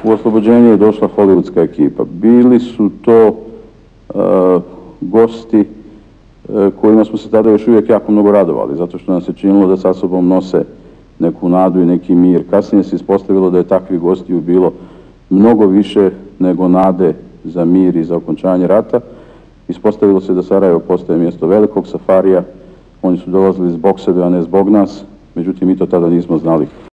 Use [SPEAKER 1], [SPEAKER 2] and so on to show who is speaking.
[SPEAKER 1] u oslobođenje je došla hollywoodska ekipa. Bili su to gosti kojima smo se tada još uvijek jako mnogo radovali, zato što nam se činilo da sa sobom nose neku nadu i neki mir. Kasnije se ispostavilo da je takvih gostiju bilo mnogo više nego nade za mir i za okončanje rata. Ispostavilo se da Sarajevo postaje mjesto velikog safarija. Oni su dolazili zbog sebe, a ne zbog nas. Međutim, mi to tada nismo znali.